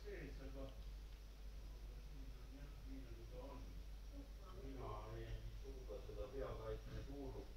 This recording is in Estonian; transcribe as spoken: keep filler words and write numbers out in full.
sees, aga siin on jah nii, nagu ta on. Mina ei suuda seda peakaitse suurust